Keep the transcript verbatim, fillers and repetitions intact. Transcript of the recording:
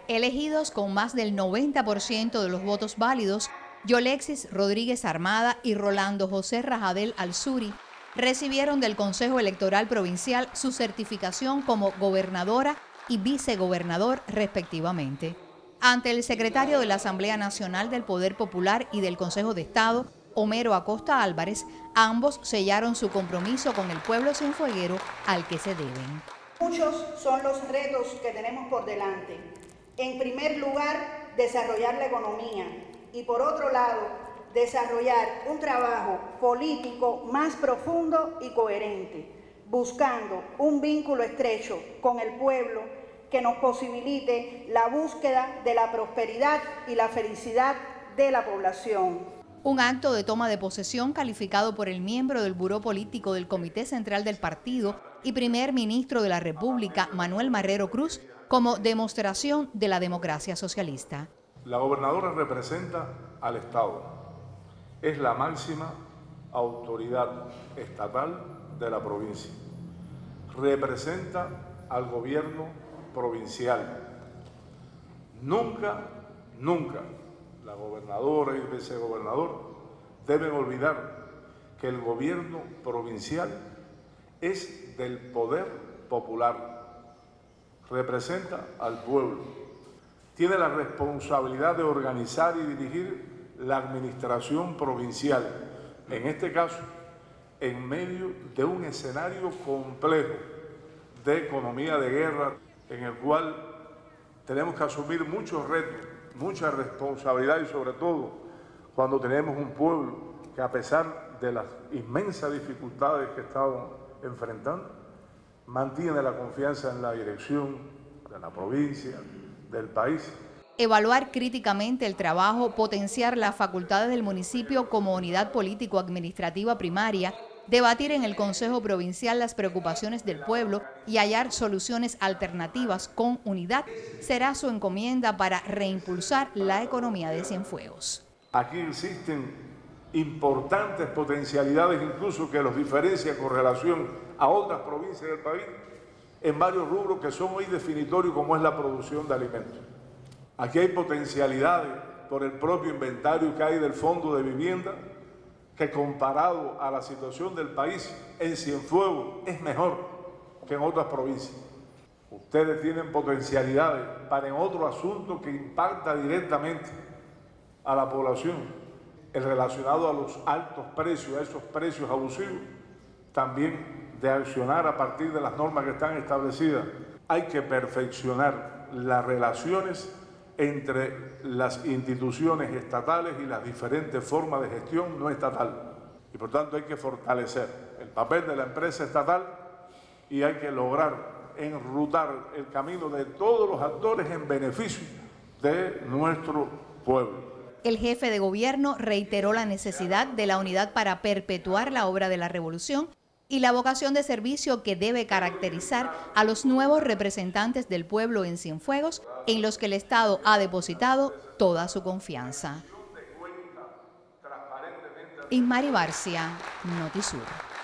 Elegidos con más del noventa por ciento de los votos válidos, Yolexis Rodríguez Armada y Rolando José Rajadel Alzuri recibieron del Consejo Electoral Provincial su certificación como gobernadora y vicegobernador respectivamente. Ante el secretario de la Asamblea Nacional del Poder Popular y del Consejo de Estado, Homero Acosta Álvarez, ambos sellaron su compromiso con el pueblo cienfueguero al que se deben. Muchos son los retos que tenemos por delante. En primer lugar, desarrollar la economía y por otro lado, desarrollar un trabajo político más profundo y coherente, buscando un vínculo estrecho con el pueblo que nos posibilite la búsqueda de la prosperidad y la felicidad de la población. Un acto de toma de posesión calificado por el miembro del Buró Político del Comité Central del Partido y primer ministro de la República, Manuel Marrero Cruz, como demostración de la democracia socialista. La gobernadora representa al Estado. Es la máxima autoridad estatal de la provincia. Representa al gobierno provincial. Nunca, nunca la gobernadora y el vicegobernador deben olvidar que el gobierno provincial es del poder popular. Representa al pueblo, tiene la responsabilidad de organizar y dirigir la administración provincial, en este caso, en medio de un escenario complejo de economía de guerra, en el cual tenemos que asumir muchos retos, mucha responsabilidad y sobre todo cuando tenemos un pueblo que a pesar de las inmensas dificultades que estamos enfrentando, mantiene la confianza en la dirección de la provincia, del país. Evaluar críticamente el trabajo, potenciar las facultades del municipio como unidad político-administrativa primaria, debatir en el Consejo Provincial las preocupaciones del pueblo y hallar soluciones alternativas con unidad será su encomienda para reimpulsar la economía de Cienfuegos. Aquí existen importantes potencialidades, incluso que los diferencia con relación a otras provincias del país, en varios rubros que son hoy definitorios, como es la producción de alimentos. Aquí hay potencialidades por el propio inventario que hay del Fondo de Vivienda, que comparado a la situación del país en Cienfuegos es mejor que en otras provincias. Ustedes tienen potencialidades para en otro asunto que impacta directamente a la población, el relacionado a los altos precios, a esos precios abusivos, también de accionar a partir de las normas que están establecidas. Hay que perfeccionar las relaciones entre las instituciones estatales y las diferentes formas de gestión no estatal. Y por tanto hay que fortalecer el papel de la empresa estatal y hay que lograr enrutar el camino de todos los actores en beneficio de nuestro pueblo. El jefe de gobierno reiteró la necesidad de la unidad para perpetuar la obra de la revolución y la vocación de servicio que debe caracterizar a los nuevos representantes del pueblo en Cienfuegos, en los que el Estado ha depositado toda su confianza. Inmari Barcia, Notisur.